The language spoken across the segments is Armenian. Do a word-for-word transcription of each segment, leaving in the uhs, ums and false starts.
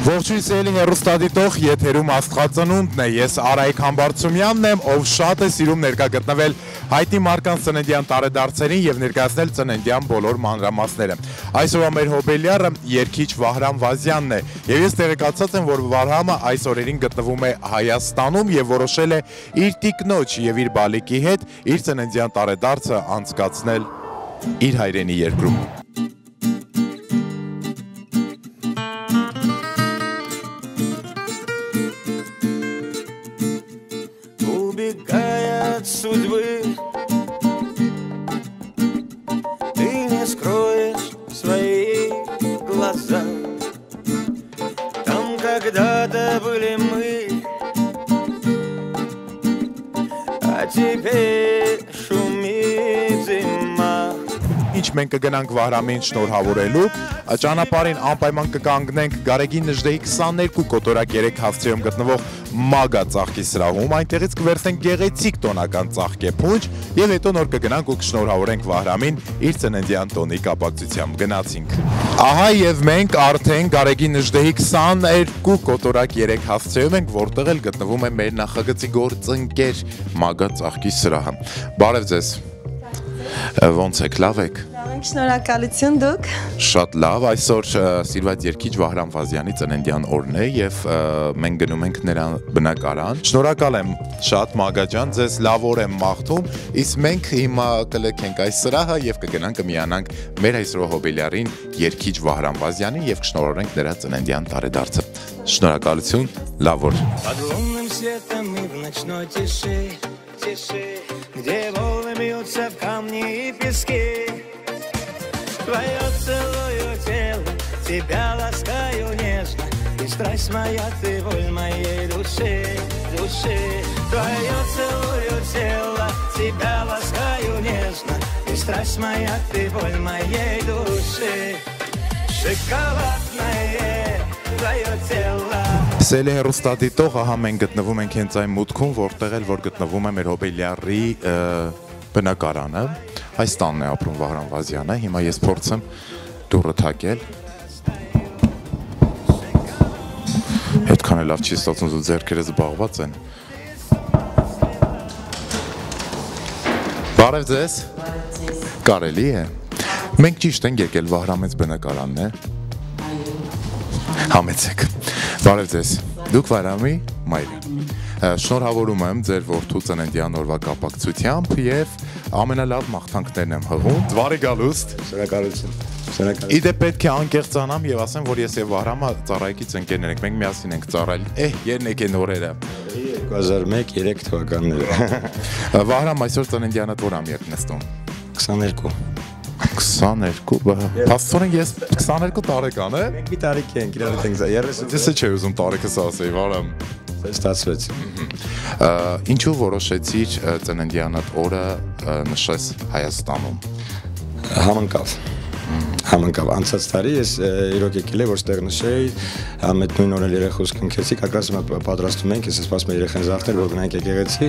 Ողջույն սիրելի հեռուստադիտող, եթերում Աստղածնունդն է, ես Արայիկ Համբարձումյանն եմ, ով շատ է սիրում ներկա գտնվել հայտնի մարկանց ծննդյան տարեդարձերին և ներկայացնել ծննդյան բոլոր մանրամասները։ Այսօրվա մեր հոբելյարը երգիչ Վահրամ Վազյանն է, և ես տեղեկացած եմ, որ Վահրամը այս օրերին գտնվում է Հայաստանում և որոշել է իր տիկնոջ և իր բալիկի հետ իր ծննդյան տարեդարձը անցկացնել իր հայրենի երկրում։ Судьбы ты не скроешь свои глаза. Там когда-то были мы, а теперь шумит зима. Ինչ մենք կգնանք Վահրամին շնորհավորելու, ճանապարհին անպայման կկանգնենք Գարեգի Նժդեհի քսաներկու կոտորակ երեք հասցեում գտնվող Մագա ծաղկի սրահում, այնտեղից կվերցնենք գեղեցիկ տոնական ծաղկեփունջ և հետո նոր կգնանք ու կշնորհավորենք Վահրամին իր ծննդյան տոնի կապակցությամբ։ Գնացինք։ Ահա և մենք արդեն Գարեգի Նժդեհի քսաներկու կոտորակ երեք հասցեում ենք, որտեղ էլ գտնվում է մեր նախագծի գործընկեր Մագա ծաղկի սրահը։ Բարև ձեզ։ Ոնց եք, լավ եք։ Լավ ենք, շնորհակալություն դուք։ Շատ լավ, այսօր սիրված երգիչ Վահրամ Վազյանի ծննդյան օրն է և մենք գնում ենք նրա բնակարան։ Շնորհակալ եմ շատ Մագա ջան, ձեզ լավ օր եմ մաղթում, իսկ մենք հիմա կլքենք այս սրահը և կգնանք կմիանանք մեր այսօրվա հոբելյարին երգիչ Վահրամ Վազյանին և կշնորհավորենք նրա ծննդյան տարեդարձը։ Շնորհակալություն, լավ օր։ Где волны бьются в камни и пески. Твое целую тело, тебя ласкаю нежно, и страсть моя, ты боль моей души, души. Твое целую тело, тебя ласкаю нежно, и страсть моя, ты боль моей души. Шоколадное твое тело. Սելի հեռուստադիտող, ահա մենք գտնվում ենք հենց այն մուտքում, որտեղ էլ որ գտնվում է մեր հոբելյարի բնակարանը, այս տանն է ապրում Վահրամ Վազյանը, հիմա ես փորձեմ դուռը թակել, հետքան է լավ չի ստացվում, ու ձեռքերս զբաղված են։ Բարև ձեզ, կարելի է, մենք ճիշտ ենք եկել Վահրամից բնակարանն է, համեցեք։ Բարև ձեզ, դուք Վահրամի մայրը։ Շնորհավորում եմ ձեր որդու ծննդյան օրվա կապակցությամբ և ամենալավ մաղթանքներն եմ հղում։ Դվարի գալուստ։ Շնորհակալություն։ Իդեպ պետք է անկեղծանամ և ասեմ, որ ես և Վահրամը ծառայիկից ընկերներ ենք, մենք միասին ենք ծառայել։ Էհ, երնեք են օրերը։ երկու հազար մեկ երեք թվականները։ Վահրամ, այսօր ծննդյանդ որ ամյակ նստում։ քսաներկու։ քսաներկու, փաստորեն ես քսաներկու տարեկան է։ Մենք մի տարիք ենք, իրար հետ ենք երեսուն։ Ես չէի ուզում տարիքս ասեի, Վահրամ։ Ստացվեց։ Ինչու որոշեցիր ծննդյանդ օրը նշես Հայաստանում։ Համընկավ։ Համընկավ, անցած տարի ես իրոք եկել է, որ ստեղ նշեի, ամետ նույն օրել երեխուս կնքեցի, կակրաս պատրաստում ենք, ես սպասում եմ երեխեն զաղթել, որ գնանք եկեղեցի։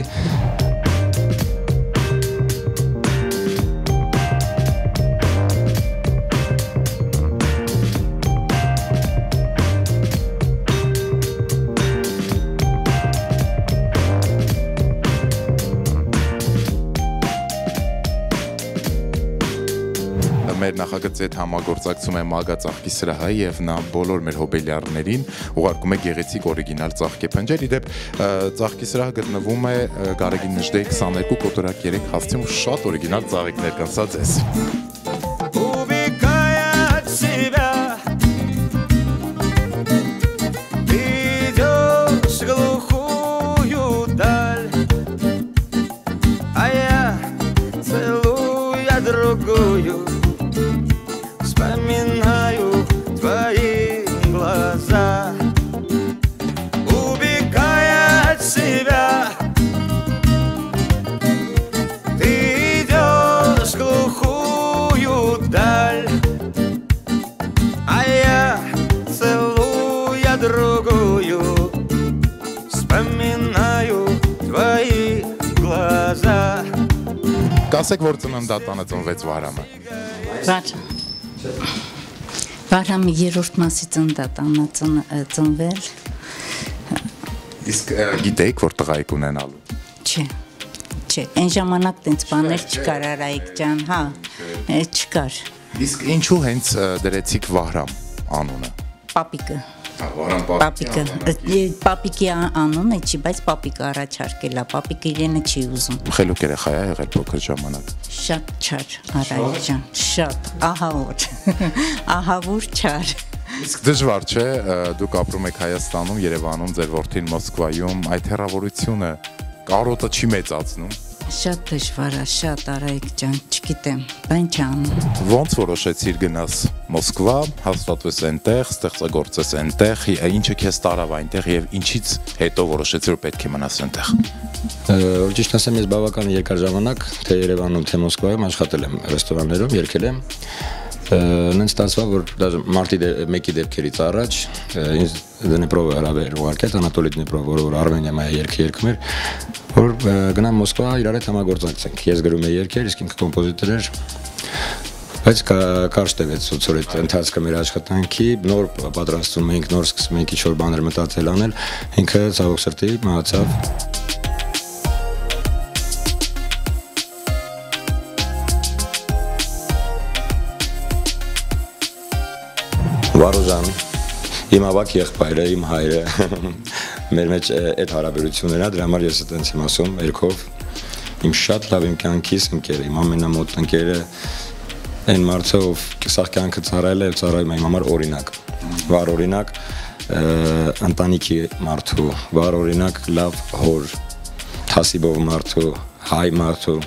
Մեր նախագծի հետ համագործակցում է Մագա ծաղկի սրահը և նա բոլոր մեր հոբելյարներին ուղարկում է գեղեցիկ օրիգինալ ծաղկեփնջեր։ Իդեպ ծաղկի սրահը գտնվում է Գարեգի Նժդեհի քսաներկու կոտորակ երեք հասցեում շատ օրիգինալ ծաղիկներ կան, սա ձեզ։ Вспоминаю твои глаза, убегая от себя. Ты идешь в глухую даль, а я, целуя другую, вспоминаю твои глаза. Կասեք, որ ծննդատանը ծնվեց Վահրամը։ Վաճ։ Վահրամի երրորդ մասի ծննդատանն ծնվել։ Իսկ գիտեիք, որ տղայիկ ունենալու։ Չէ, չէ, այն ժամանակ տենց բաներ չկար, Արայիկ ջան, հա, չկար։ Իսկ ինչու հենց դրեցիք Վահրամ անունը։ Պապիկը։ Վահրամ Պապիկը, պապիկի անունը չի, բայց պապիկը առաջարկել է, պապիկը իրենը չի ուզում։ Խելոք երեխա է եղել փոքր ժամանակ։ Շատ չար, Արայիկ ջան, շատ, ահավոր, ահավոր չար։ Իսկ դժվար չէ, դուք ապրում եք Հայաստանում, Երևանում, ձեր որդին Մոսկվայում, այդ հեռավորությունը կարոտը չի մեծացնում։ Շատ դժվար է, շատ Արայիկ ջան, չգիտեմ, բան չանում։ Ոնց որոշեցիր գնաս Մոսկվա, հաստատվես այնտեղ, ստեղծագործես այնտեղ, ինչը քեզ տարավ այնտեղ եւ ինչից հետո որոշեցիր որ պետք է մնաս այնտեղ։ Որ ճիշտ ասեմ, ես բավական երկար ժամանակ թե Երևանում, թե Մոսկվայում աշխատել եմ ռեստորաններում, երգել եմ։ Նենց ստացվա, որ դաժե մարտի մեկի դեպքերից առաջ ինձ Դնեպրովը հրավեր ուղարկեց, Անատոլի Դնեպրովը, որ Արմենիայում է երգ երգում էր, որ գնամ Մոսկվա իրար հետ համագործակցենք։ Ես գրում եի երգեր, իսկ ինքը կոմպոզիտոր էր, բայց կարճ տևեց ոնց այդ ընթացքը մեր աշխատանքի, նոր պատրաստում ենք, նոր սկսում ենք ինչ-որ բաներ մտածել անել, ինքը ցավոք սրտի մահացավ։ Վարուժան, իմ ավակ եղբայրը, իմ հայրը, մեր մեջ այդ հարաբերությունն է, դրա համար ես այդպես եմ ասում, երգով, իմ շատ լավ իմ կյանքիս ընկերը, իմ ամենամոտ ընկերը, այն մարդը, ով սաղ կյանքը ծառայել է, ծառայում է իմ համար օրինակ, վառ օրինակ, ընտանիքի մարդու, վառ օրինակ, լավ հոր, թասիբով մարդու, հայ մարդու։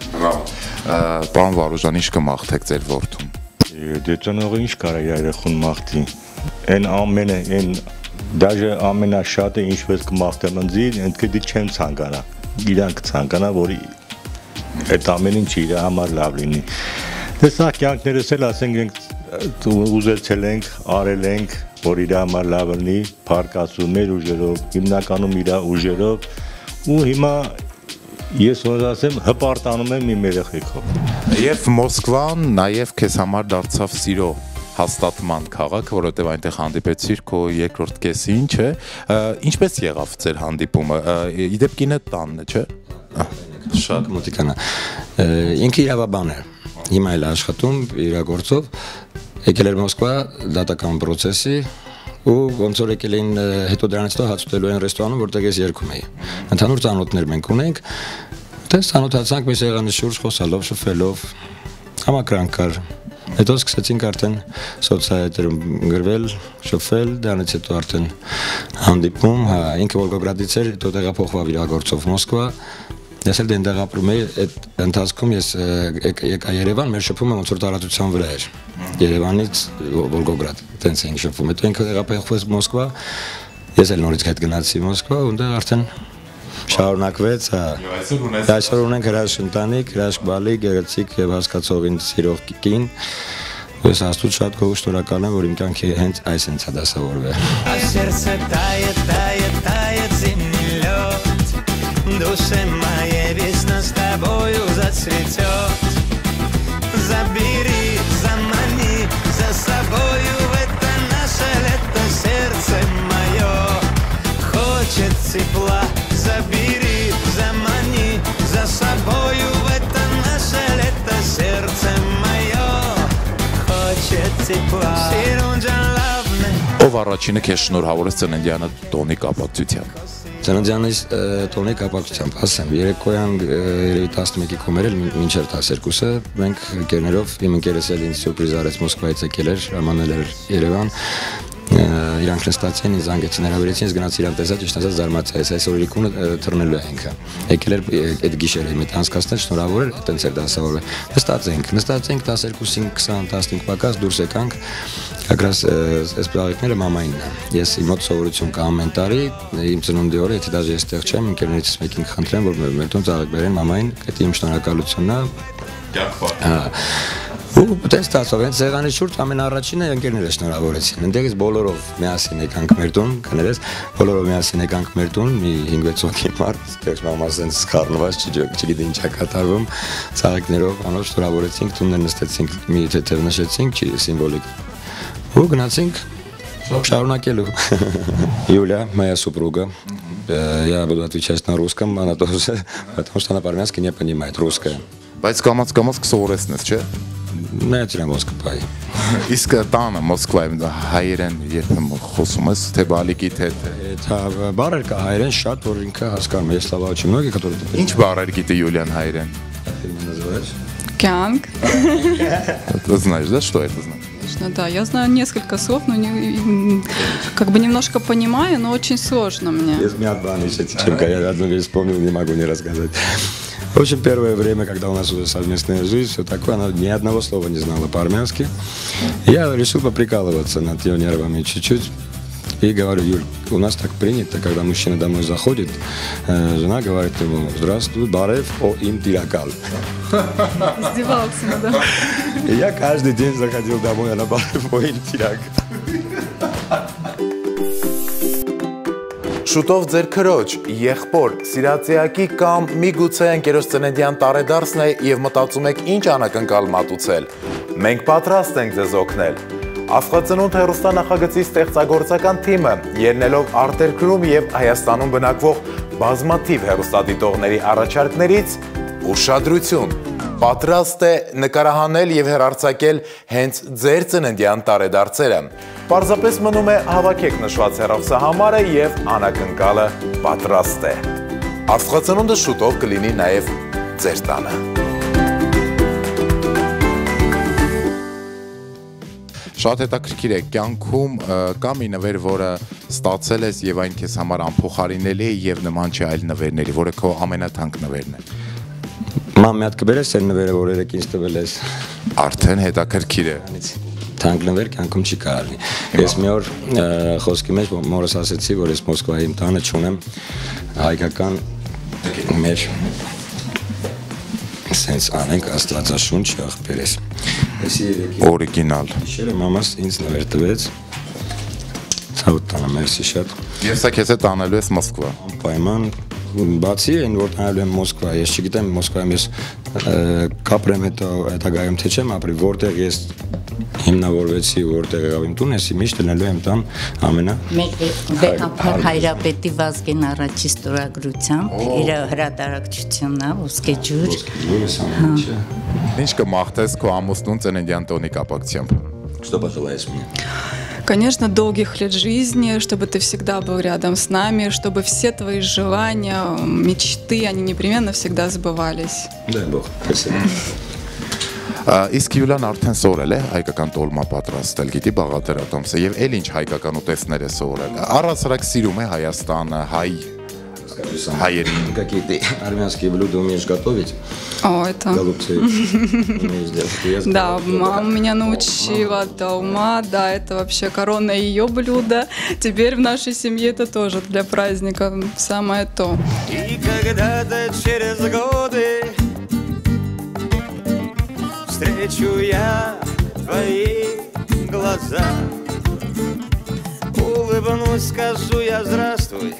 Պարոն Վարուժան, ինչ կմաղթեք ձեր որդուն։ Դե ծնողը ինչ կարա երեխուն մաղթի, այն ամենը, այն դաժե ամենաշատը ինչպես կմաղթեմ ընձի, ընդգետի չեմ ցանկանա, իրանք ցանկանա, որ այդ ամեն ինչը իր համար լավ լինի։ Դե սա կյանքներս էլ ասենք ուզեցել ենք, արել ենք, որ իր համար լավ լինի, փառկացու մեր ուժերով, հիմնականում իր ուժերով ու հիմա ես ոնց ասեմ հպարտանում եմ իմ երեխեքով։ Եվ Մոսկվան նաև քեզ համար դարձավ սիրո հաստատման քաղաք, որովհետև այնտեղ հանդիպեցիր քո երկրորդ կեսին, չէ։ Ինչպես եղավ ձեր հանդիպումը։ Իդեպ կինը տանն է, չէ։ Շատ մոտիկանա։ Ինքը իրավաբան է։ Հիմա էլ աշխատում իր գործով։ Եկել էր Մոսկվա դատական process-ի ու ոնց որ եկել էին հետո դրանից հետո հաց ուտելու են ռեստորանում, որտեղ ես երգում էի։ Ընդհանուր ծանոթներ մենք ունենք։ Դες ծանոթացանք մեր սեղանի շուրջ խոսալով, շփվելով, համակրանք կար։ Հետո սկսեցինք արդեն սոցիալներում գրվել, շփվել, դրանից հետո արդեն հանդիպում, հա, ինքը Վոլգոգրադից էր, հետո տեղափոխվավ իր գործով Մոսկվա։ Ես էլ դեն տեղափոխում էի, այդ ընթացքում ես եկա Երևան, մեր շփումը ոնց որ տարածության վրա էր։ Երևանից Վոլգոգրադ, տենց էինք շփվում։ Հետո ինքը տեղափոխվեց Մոսկվա, ես էլ նորից հետ գնացի Մոսկվա, ու արդեն շարունակվեց, հա։ Այսօր ունենք հրաշք ընտանիք, հրաշք բալի, գեղեցիկ եւ հասկացողին սիրող կին։ Ես աստուծո շատ գոհ շնորհակալ եմ, որ իմ կյանքի հենց այս հենց է դասավորվել։ Сердце тает, тает, тает зимний лед. Душе моей весна с тобою зацветет. Забери, замани за собою в это наше лето, сердце мое хочет тепла. Забери, замани за собою в это наше лето, сердце мое хочет тепла. Ով առաջինը քեզ շնորհավորեց ծննդյանը տոնի կապակցությամբ։ Ծննդյանից տոնի կապակցությամբ, ասեմ, երեկոյան երևի տասնմեկի կոմեր էլ մինչև տասներկուսը մենք ընկերներով իմ ընկերս էլ ինձ սուրպրիզ արեց Մոսկվայից եկել էր, ժամանել էր Երևան։ Իրանք նստած էին, ինձ զանգեցին, հրավիրեցին, ես գնացի իրան տեսա, ճիշտ ասած զարմացա, ես այսօր իրիկունը թռնելու է ինքը։ Եկել էր այդ գիշերը իմ հետ անցկացնել, շնորհավոր էր, այտենց էր դասավորվել։ Նստած ենք, նստած ենք տասներկուսին քսան տասնհինգ պակաս դուրս եկանք, ակրաս այս պրակները մամայինն է։ Ես իմ մոտ սովորություն կա ամեն տարի, իմ ծնունդի օրը, եթե դաժե այստեղ չեմ, ընկերներից մեկին խնդրեմ, որ մեր տուն ծաղիկ բերեն մամային, դա իմ շնորհակալությունն է։ Ու դες ստացավ, հենց սեղանի շուրջ ամենաառաջինը ընկերները շնորհավորեցին։ Ընդեղից բոլորով միասին եկանք մեր տուն, կներես, բոլորով միասին եկանք մեր տուն, մի հինգ-վեց հոգի մարդ, դեռ մամա սենց խառնված, չգիտի ինչ է կատարվում, ծաղիկներով անոր շնորհավորեցինք, տուններ նստեցինք, մի թեթև նշեցինք, չի սիմվոլիկ։ ու гнացինք шарունակելու։ Юля, моя супруга, я буду отвечать на русском, она тоже, потому что она по-армянски не понимает русское. Բայց կամաց-կամաց կսովորեցնես, չէ։ Նա դրա Մոսկվայի։ Իսկ տանը Մոսկվայում հայերեն երբեմն խոսում ես, թե բալիկի թե Դա բառեր կա հայերեն շատ, որ ինքը հասկանում է, ես слова очень многие, которые… Ինչ բառեր գիտի Յուլիան հայերեն։ Кянг. Ты знаешь, да, что это значит? Конечно, да. Я знаю несколько слов, но не, как бы немножко понимаю, но очень сложно мне. Я одну вещь вспомнил, не могу не рассказать. В общем, первое время, когда у нас уже совместная жизнь, все такое, она ни одного слова не знала по-армянски. Я решил поприкалываться над ее нервами чуть-чуть. И говорю: Юль, у нас так принято, когда мужчина домой заходит, э, жена говорит ему: здравствуй, барев, о им тиракал. Издевался, да. И я каждый день заходил домой, она барев, о им тиракал. Շուտով ձեր քրոջ, եղբոր, սիրածյակի կամ միգուցե ընկերոջ ծննդյան տարեդարձն է և մտածում եք ինչ անակնկալ մատուցել։ Մենք պատրաստ ենք ձեզ օգնել։ Աստղածնունդ հեռուստանախագծի ստեղծագործական թիմը, ելնելով արտերկրում և Հայաստանում բնակվող բազմաթիվ հեռուստադիտողների առաջարկներից, ուշադրություն, պատրաստ է նկարահանել և հեռարձակել հենց ձեր ծննդյան տարեդարձերը։ Պարզապես մնում է հավաքեք նշված հեռախոսահամարը և անակնկալը պատրաստ է։ Աստղածնունդը շուտով կլինի նաև ձեր տանը։ Շատ հետաքրքիր է, կյանքում կա մի նվեր, որը ստացել ես և այն քեզ համար անփոխարինելի է և նման չի այլ նվերների, որը քո ամենաթանկ նվերն է։ Մամ, մի հատ կբերես այն նվերը, որ երեկ ինձ տվել ես։ Արդեն հետաքրքիր է։ Թանկ նվեր կյանքում չի կարելի։ Ես մի օր խոսքի մեջ մորս ասեցի, որ ես Մոսկվայի իմ տանը չունեմ հայկական մեր սենց անենք աստվածաշունչ աղբերես։ Օրիգինալ։ Իշերը մամաս ինձ նվեր տվեց, ցավոտ տանը, մերսի շատ։ Եվ սա քեզ է տանելու ես Մոսկվա։ Պայման, բացի այն, որ տանելու եմ Մոսկվա, ես չգիտեմ Մոսկվայում ես կապրեմ հետագայում թե չեմ ապրի, որտեղ ես հիմնավորվեցի, որտեղ եղավ իմ տուն, ես միշտ լինելու եմ տան ամենա… Մեր հայրապետի Վազգեն առաջի ստորագրությամբ, իր հրատարակչությունն է, ոսկե ջուր։ Ինչ կմաղթես քո ամուսնուն ծննդյան տոնի կապակցությամբ։ Что пожелаешь мне? Конечно, долгих лет жизни, чтобы ты всегда был рядом с нами, чтобы все твои желания, мечты, они непременно всегда сбывались. Дай Бог, спасибо. Իսկ Յուլիան արդեն սովորել է հայկական տոլմա պատրաստել, գիտի Բաղդադար Աթոմսը, եւ էլ ինչ հայկական ուտեստներ է սովորել։ Առասարակ սիրում է Հայաստանը, հայ հայերին։ Какие ты армянские блюда умеешь готовить? О, это… Голубцы умеешь делать. Да, мама меня научила долма, да, это вообще корона ее блюда. Теперь в нашей семье это тоже для праздника самое то. И когда-то через годы встречу я твои глаза, улыбнусь, скажу я здравствуй,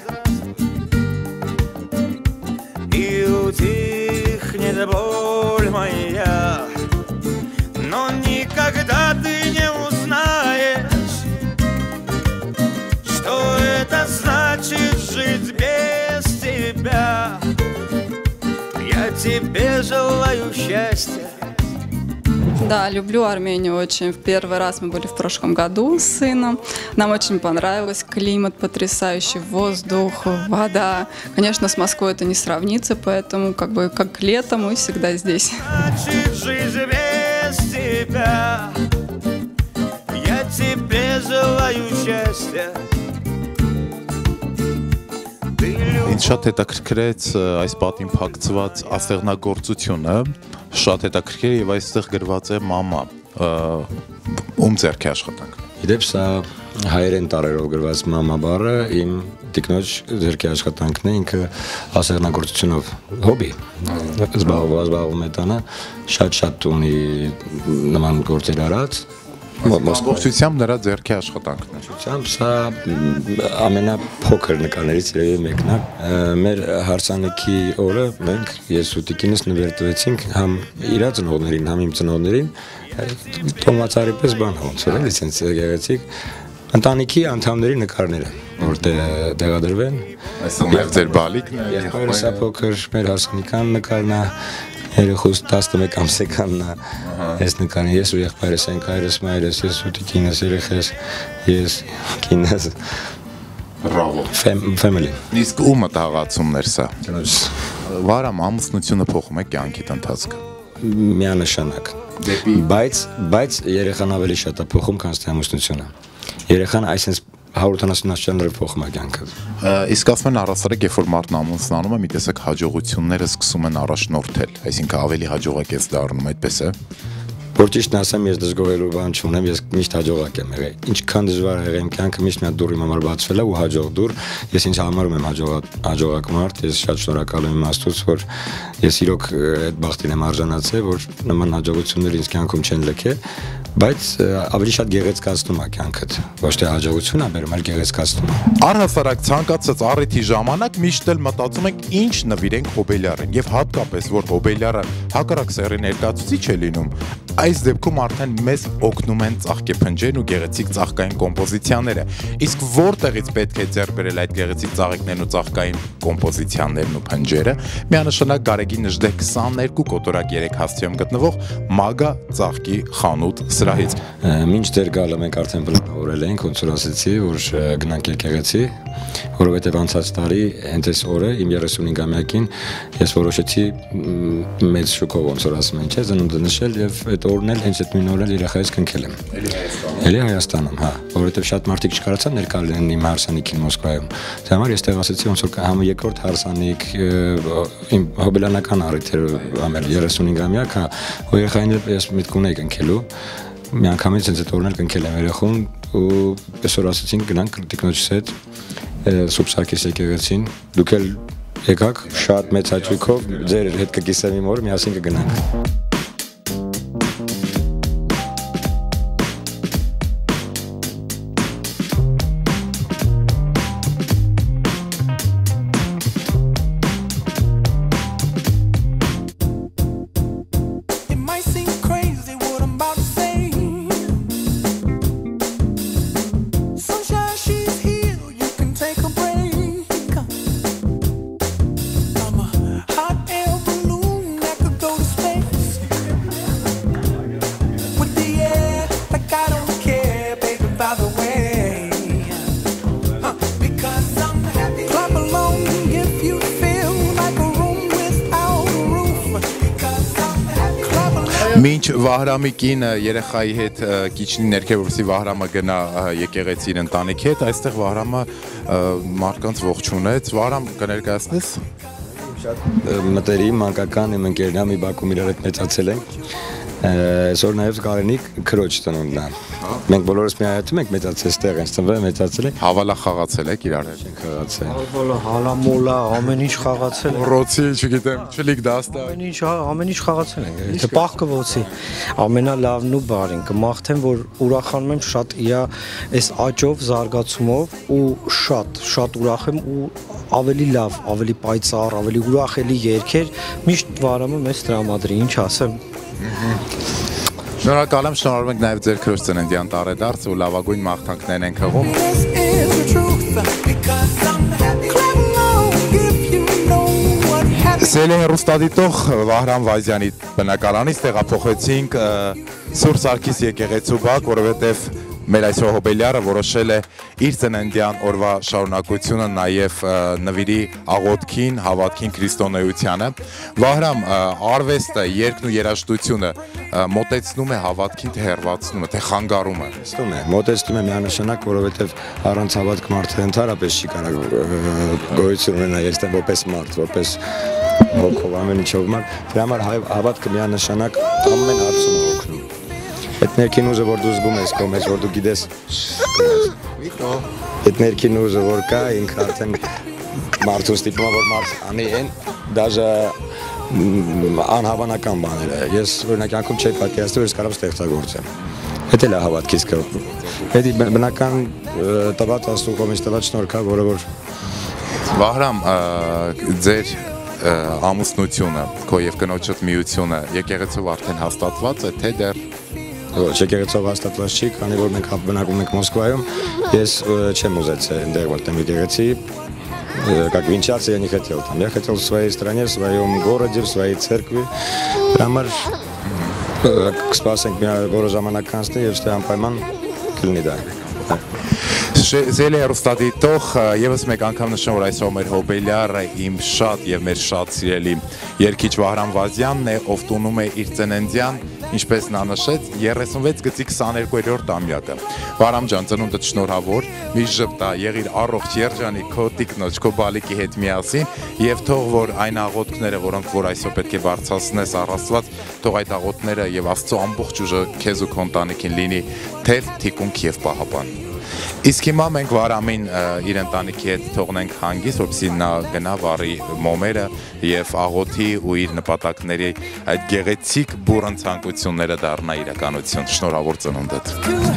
и утихнет боль моя, но никогда ты не узнаешь, что это значит жить без тебя. Я тебе желаю счастья. Да, люблю Армению очень. В первый раз мы были в прошлом году с сыном. Нам очень понравилось. Климат потрясающий, воздух, вода. Конечно, с Москвой это не сравнится, поэтому как бы как летом мы всегда здесь. Жизнь без тебя. Я тебе желаю счастья. Ինձ շատ հետաքրքրեց այս պատին փակցված ասեղնագործությունը, շատ հետաքրքիր եւ այստեղ գրված է մամա, ում ձեռքի աշխատանք։ Իդեպ սա հայերեն տարերով գրված մամա բառը իմ տիկնոջ ձեռքի աշխատանքն է, ինքը ասեղնագործությունով հոբի զբաղվում է տանը, շատ-շատ ունի նման գործեր արած Ամբողջությամբ նրա ձեռքի աշխատանքն է։ Չությամբ սա ամենափոքր նկարներից երևի մեկն է։ Մեր հարսանիքի օրը մենք ես ու տիկինս նվերտվեցինք համ իր ծնողներին, համ իմ ծնողներին, տոմացարի պես բան ոնց որ լիցենզիա գեղեցիկ ընտանիքի անդամների նկարները, որ տեղադրվեն։ Այսօր ձեր բալիկն է։ Եղբայրս է փոքր, մեր հարսանիքան նկարն է, երեխուս տասնմեկ ամսեկանն է, այս նկարն ես ու եղբայրս ենք, հայրս, մայրս, ես ու տիկինս, երեխես, ես, կինս։ Բրավո։ Family։ Իսկ ու մտահղացումներ սա։ Վարամ ամուսնությունը փոխում է կյանքիդ ընթացքը։ Միանշանակ։ Բայց բայց երեխան ավելի շատ է փոխում, քան ամուսնությունը։ Երեխան այսպես հարյուր տասնյակ փոխում է կյանքը։ Իսկ ասում են առասարակ, երբ որ մարդն ամուսնանում է, մի տեսակ հաջողությունները սկսում են առաջնորդել, այսինքն ավելի հաջողակ ես դառնում, այդպես է։ Որ ճիշտն ասեմ, ես դժգոհելու բան չունեմ, ես միշտ հաջողակ եմ եղել։ Ինչքան դժվար եղել իմ կյանքը, միշտ մի հատ դուռ իմ համար բացվել է ու հաջող դուռ։ Ես ինձ համարում եմ հաջողակ մարդ, ես շատ շնորհակալ եմ Աստծուց, որ ես իրոք այդ բախտին եմ արժանացել, որ նման հաջողություններ ինձ կյանքում չեն լքել, բայց ավելի շատ գեղեցկացնում է կյանքդ, ոչ թե հաջողություն է բերում, այլ գեղեցկացնում։ Առհասարակ ցանկացած առիթի ժամանակ միշտ էլ մտածում ենք ինչ նվիրենք Հոբելյարին, եւ հատկապես որ Հոբելյարը հակառակ սեռի ներկայացուցիչ է լինում, այս դեպքում արդեն մեզ օգնում են ծաղկեփնջերն ու գեղեցիկ ծաղկային կոմպոզիցիաները։ Իսկ որտեղից պետք է ձեռք բերել այդ գեղեցիկ ծաղիկներն ու ծաղկային կոմպոզիցիաներն ու փնջերը, միանշանակ Գարեգին Նժդեհ քսաներկու կոտորակ երեք հաստիում գտնվող Մագա ծաղկի խանութ սրահից։ Մինչ ձեր գալը մենք արդեն պլանավորել ենք, ոնց որ ասեցի, որ գնանք եկեղեցի, որովհետև անցած տարի հենց այս օրը իմ երեսունհինգամյակին ես որոշեցի մեծ շոկով, ոնց որ ասում են, չէ, ծնունդը նշել եւ այդ օրն էլ հենց այդ նույն օրը երեխայից կնքել եմ։ Էլի Հայաստանում, հա, որովհետև շատ մարդիկ չկարողացան ներկա լինեն իմ հարսանիքին Մոսկվայում։ Դրա համար ես տեղ ասեցի, ոնց որ համ երկրորդ հարսանիք իմ հոբելյանական առիթեր ամեն երեսունհինգամյակ, հա, ու երեխային ես միտք ունեի կնքելու։ Միանգամից հենց այդ օրն էլ կնքել եմ երեխուն ու այսօր ասեցինք գնանք տիկնոջս հետ Սուրբ Սարգիս եկեղեցին, դուք էլ եկաք շատ մեծ հաճույքով, ձեր հետ կկիսեմ իմ օրը, միասին կգնանք։ Մինչ Վահրամի կինը երեխայի հետ կիչնի ներքև, որպեսզի Վահրամը գնա եկեղեցի իր ընտանիքի հետ, այստեղ Վահրամը մարդկանց ողջունեց։ Վահրամ, կներկայացնես։ Շատ մտերիմ, մանկական իմ ընկերն է, մի բակում իրար հետ մեծացել ենք։ Այսօր նաև Կարենիկ քրոջ ծնունդն է։ Մենք բոլորս միայնացում ենք մեծացել ստեղ, հենց ծնվել մեծացել ենք։ Հավալա խաղացել եք իրար հետ։ Ենք խաղացել։ Հավալա, հալամոլա, ամեն ինչ խաղացել ենք։ Ռոցի, չգիտեմ, չլիկ դաստա։ Ամեն ինչ, ամեն ինչ խաղացել ենք։ Եթե պահքը ոցի, ամենալավն ու բարին կմաղթեմ, որ ուրախանում եմ շատ իրա այս աճով, զարգացումով ու շատ, շատ ուրախ եմ ու ավելի լավ, ավելի պայծառ, ավելի ուրախելի երգեր միշտ Վահրամը մեզ տրամադրի, ինչ ասեմ։ Շնորհակալ եմ, շնորհավորում ենք նաև ձեր քրոջ ծննդյան տարեդարձ ու լավագույն մաղթանքներն ենք հղում։ Սելի հեռուստադիտող Վահրամ Վազյանի բնակարանից տեղափոխեցինք Սուրբ Սարգիս եկեղեցու բակ, որովհետև մեր այսօր Հոբելյարը որոշել է իր ծննդյան օրվա շարունակությունը նաև նվիրի աղոթքին, հավատքին, քրիստոնեությանը։ Վահրամ, արվեստը, երգն ու երաժշտությունը մոտեցնում է հավատքին, թե հեռացնում է, թե խանգարում է։ Մոտեցնում է, մոտեցնում է միանշանակ, որովհետև առանց հավատք մարդը ընդհանրապես չի կարող գոյություն ունենալ, երբ որպես մարդ, որպես հոգով ամեն ինչով մարդ, դրա համար հավատքը միանշանակ ամեն հարցում է օգնում։ Այդ ներքին ուժը, որ դու զգում ես քո մեջ, որ դու գիտես, այդ ներքին ուժը, որ կա, ինքը արդեն մարդու ստիպում է, որ մարդ անի են, դաժե անհավանական բաներ է։ Ես օրինակ անգամ չէի պատկերացնում, որ ես կարող ստեղծագործեմ։ Դա է հավատքից կա։ Դա բնական տված աստու կողմից տված շնորհքա, որը որ Վահրամ, ձեր ամուսնությունը, քո եւ կնոջդ միությունը եկեղեցով արդեն հաստատված է, թե դեռ Ոչ, եկեղեցով հաստատված չի, քանի որ մենք բնակվում ենք Մոսկվայում, ես չեմ ուզեց այնտեղ որտեղ եկեղեցի, как венчаться я не хотел там. Я хотел в своей стране, в своем городе, в своей церкви. Համար կսպասենք մի որոշ ժամանակ անցնի եւ ստե անպայման կլինի դա։ Զելի հեռուստադիտող եւս մեկ անգամ նշում որ այսօր մեր հոբելյարը իմ շատ եւ մեր շատ սիրելի երգիչ Վահրամ Վազյանն է, ով տոնում է իր ծննդյան, ինչպես նա նշեց, երեսունվեց գծի քսաներկուերորդ ամյակը։ Վահրամ ջան, ծնունդդ շնորհավոր, մի ժպտա, եղիր առողջ, երջանիկ քո տիկնոջ, քո բալիկի հետ միասին եւ թող որ այն աղոթքները, որոնք որ այսօր պետք է բարձրացնես առ Աստված, թող այդ աղոթքները եւ Աստծո ամբողջ ուժը քեզ ու քո ընտանիքին լինի թև, թիկունք եւ պահապան։ Իսկ հիմա մենք Վահրամին իր ընտանիքի հետ թողնենք հանգիստ, որպեսզի նա գնա վառի մոմերը եւ աղոթի ու իր նպատակների այդ գեղեցիկ բուրըն ցանկությունները դառնա իրականություն։ Շնորհավոր ծնունդդ։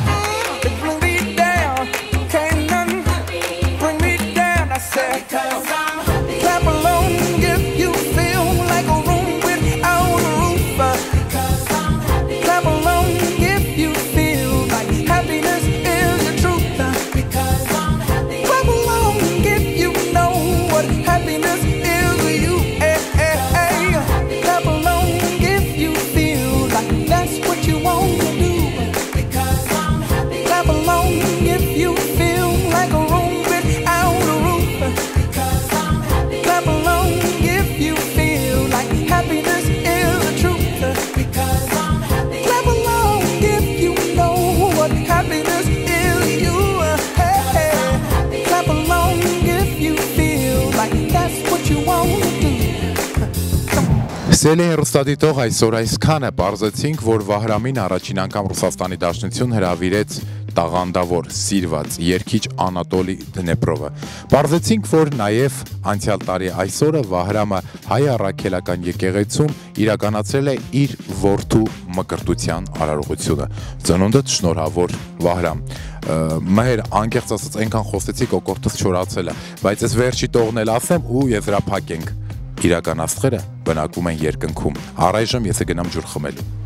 Սելի հեռուստադիտող այսօր այսքանը պարզեցինք, որ Վահրամին առաջին անգամ Ռուսաստանի Դաշնություն հրավիրեց տաղանդավոր, սիրված, երգիչ Անատոլի Դնեպրովը։ Պարզեցինք, որ նաև անցյալ տարի այսօրը Վահրամը հայ առաքելական եկեղեցում իրականացրել է իր որդու մկրտության արարողությունը։ Ծնունդդ շնորհավոր Վահրամ։ Մհեր անկեղծ ասած այնքան խոսեցի կոկորդս չորացել է, բայց այս վերջի տողն էլ ասեմ ու եզրափակենք։ Իրական աստղերը բնակվում են երկնքում։ Առայժմ ես գնամ ջուր խմելու։